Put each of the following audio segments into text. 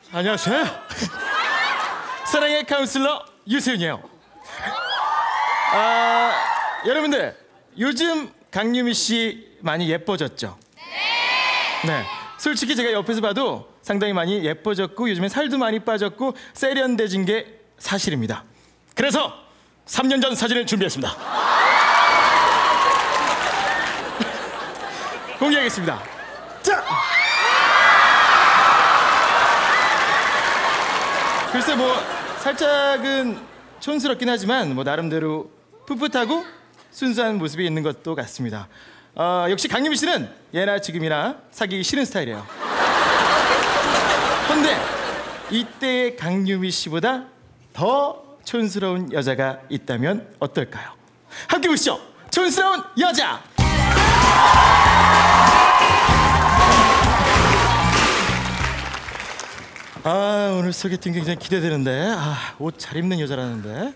안녕하세요. 사랑의 카운슬러 유세윤이에요. 여러분들 요즘 강유미 씨 많이 예뻐졌죠? 네. 솔직히 제가 옆에서 봐도 상당히 많이 예뻐졌고 요즘엔 살도 많이 빠졌고 세련돼진 게 사실입니다. 그래서 3년 전 사진을 준비했습니다. 공개하겠습니다. 자! 글쎄 뭐 살짝은 촌스럽긴 하지만 뭐 나름대로 풋풋하고 순수한 모습이 있는 것도 같습니다. 역시 강유미 씨는 예나 지금이나 사귀기 싫은 스타일이에요. 그런데 이때의 강유미 씨보다 더 촌스러운 여자가 있다면 어떨까요? 함께 보시죠. 촌스러운 여자. 오늘 소개팅 굉장히 기대되는데 옷 잘 입는 여자라는데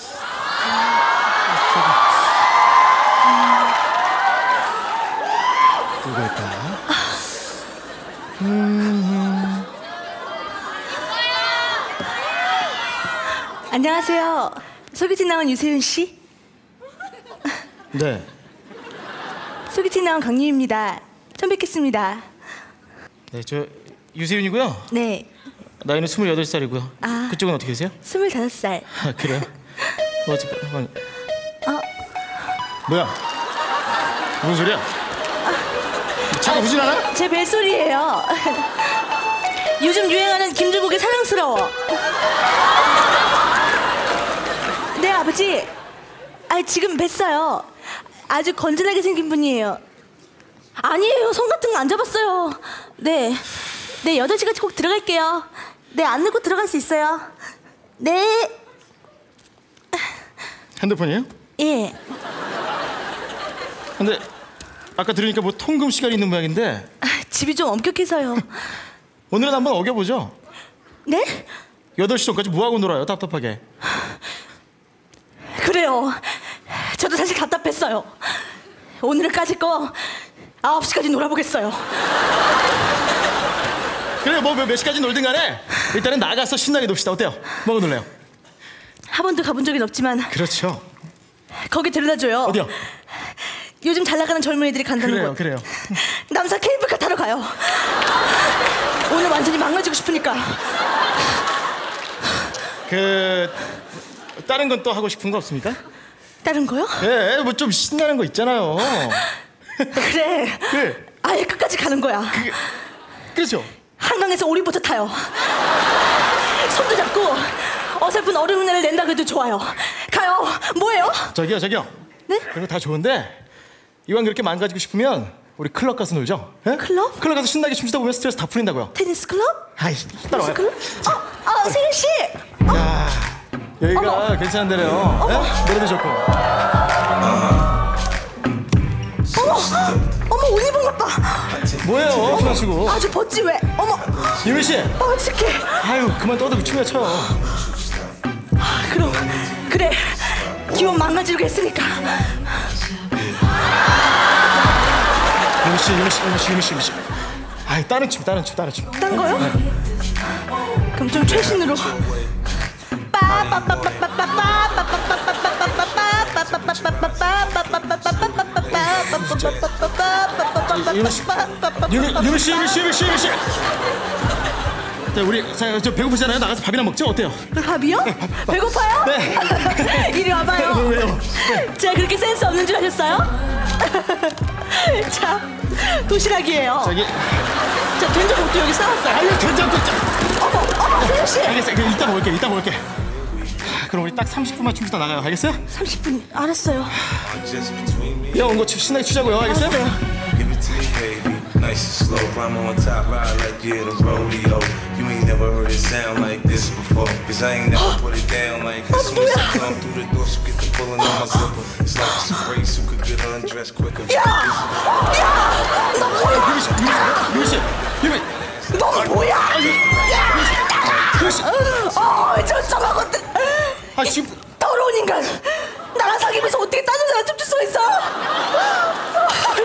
누굴까? 안녕하세요. 소개팅 나온 유세윤 씨. 네. 소개팅 나온 강유입니다. 처음 뵙겠습니다. 네, 저 유세윤이고요. 네. 나이는 28살이고요. 그쪽은 어떻게 되세요? 25살. 그래요? 뭐야? 무슨 소리야? 차가 후진하나? 제 벨소리예요. 요즘 유행하는 김종국의 사랑스러워. 네, 아버지. 지금 뵀어요. 아주 건전하게 생긴 분이에요. 아니에요. 손 같은 거 안 잡았어요. 네. 네, 8시까지 꼭 들어갈게요. 네, 안 늦고 들어갈 수 있어요. 네. 핸드폰이에요? 예. 근데 아까 들으니까 뭐 통금 시간이 있는 모양인데 집이 좀 엄격해서요. 오늘은 한번 어겨보죠. 네? 8시 전까지 뭐하고 놀아요, 답답하게. 그래요. 저도 사실 답답했어요. 오늘은 까짓 거 9시까지 놀아보겠어요. 그래, 뭐 몇 시까지 놀든 간에 일단은 나가서 신나게 놉시다. 어때요? 뭐가 놀래요? 한 번도 가본 적은 없지만 그렇죠. 거기 데려다줘요. 어디요? 요즘 잘 나가는 젊은이들이 간다는 그래요, 곳. 그래요. 남산 케이블카 타러 가요. 오늘 완전히 망가지고 싶으니까. 다른 건 또 하고 싶은 거 없습니까? 다른 거요? 예, 뭐 좀 신나는 거 있잖아요. 그래. 네. 아예 끝까지 가는 거야. 그렇죠. 한강에서 오리보트 타요. 손도 잡고 어설픈 얼음 흉내를 낸다 그래도 좋아요. 가요. 뭐예요? 저기요. 네? 그런 거 다 좋은데 이왕 그렇게 망가지고 싶으면 우리 클럽 가서 놀죠. 예? 클럽? 클럽 가서 신나게 춤추다 보면 스트레스 다 풀린다고요. 테니스 클럽? 아이, 따라와요. 클럽? 세윤 씨. 야, 여기가 어머. 괜찮은 데래요. 예? 노래도 좋고. 어머, 옷 입은 것 봐. 뭐예요? 그러시고. 아주 벗지 왜? 어머. 유미 씨. 어떡해. 아유, 그만 떠들고 춤이나 춰. 그럼 그래. 기분 망가지려고 했으니까. 유미 씨. 아이, 다른 춤. 딴 거요? 그럼 좀 최신으로. 유미 씨. 자, 우리 저 배고프잖아요. 나가서 밥이나 먹죠. 어때요? 밥이요? 배고파요? 네. 이리 와봐요. 왜요? 제가 그렇게 센스 없는 줄 아셨어요? 자, 도시락이에요. 저기. 자, 된장국도 여기 싸왔어요. 아유, 된장국. 어머, 세윤 씨. 알겠어. 이따 먹을게. 그럼 우리 딱 30분만 춤추다 나가요. 알겠어요? 30분 알았어요. 야, 온 거 신나게 추자고요. 알겠어요? Give it to me, baby. Nice and slow. Climb on top, ride like you're the rodeo. You ain't never heard it sound like this before. Cause I ain't never put it down like this. Soon as I come through the door, she get the pulling on my zipper. It's like it's a race who could get undressed quicker. 유미. 너 뭐야? 저쪽하고 지금. 더러운 인간. 나랑 사귀면서 어떻게 다른 사람 춤출 수 있어?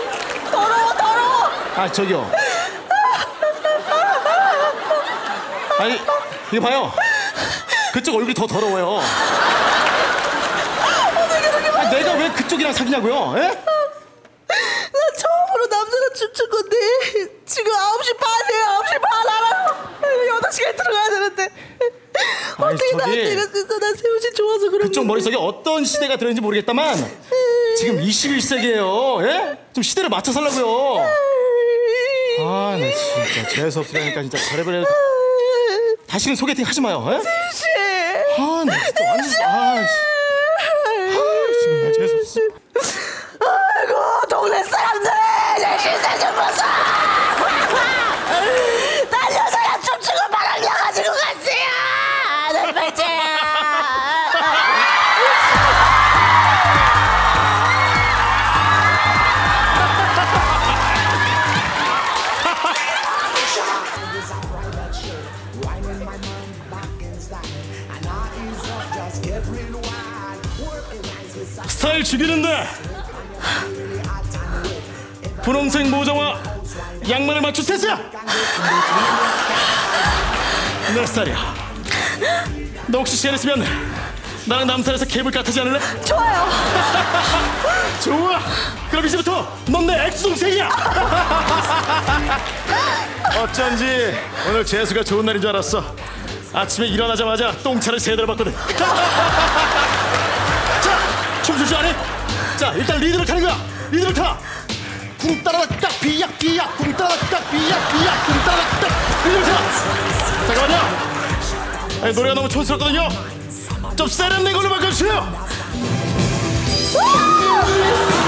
더러워. 저기요. 아니 이거 봐요. 그쪽 얼굴이 더 더러워요. 내가 왜 그쪽이랑 사귀냐고요? 에? 나 처음으로 남자랑 춤출 건데 지금 9시 반이에요. 9시 반 알아요. 8시간에 들어가야 되는데 어떻게 나한테 이럴 수 있어. 난 세훈씨 좋아서 그런 그쪽 건데. 머릿속에 어떤 시대가 들었는지 모르겠다만 지금 21세기예요. 예? 좀 시대를 맞춰 살라고요. 아, 나 진짜 재수없으라니까 진짜 별의별 다시는 소개팅 하지 마요. 예? 세훈씨. 아, 나 진짜 완전 정말 재수없어. 아이고 동네 사람들 내 신세 좀 보소. 난 여자랑 춤추고 바람 나가지고 갔어요. 내 발제야. 스타일 죽이는데 분홍색 모자와 양말을 맞춘 세수야. 몇 살이야? 너 혹시 시간 있으면 나랑 남산에서 케이블 카 타지 않을래? 좋아요. 좋아. 그럼 이제부터 넌 내 엑스동생이야. 어쩐지 오늘 재수가 좋은 날인 줄 알았어. 아침에 일어나자마자 똥차를 세대를 봤거든. 자, 춤출 줄 아니? 자, 일단 리드를 타는 거야. 리드를 타. 쿵 따라닥 딱 비약 비약 쿵 따라닥 딱 비약 비약 쿵 따라닥 딱 리드를 타. 잠깐만요. 아니, 노래가 너무 촌스럽거든요. 좀 세련된 걸로 바꿔주세요.